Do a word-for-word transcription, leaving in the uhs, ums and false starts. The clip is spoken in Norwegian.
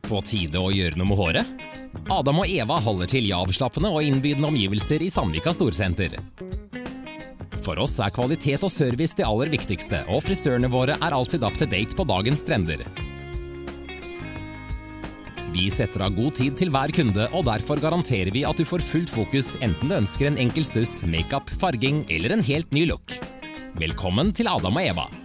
På tide å gjøre noe med håret? Adam og Eva holder til i avslappende og innbydende omgivelser i Sandvika Storsenter. For oss er kvalitet og service det aller viktigste, og frisørene våre er alltid up to date på dagens trender. Vi setter av god tid til hver kunde, og derfor garanterer vi at du får fullt fokus enten du ønsker en enkel stuss, make-up, farging eller en helt ny look. Velkommen til Adam og Eva!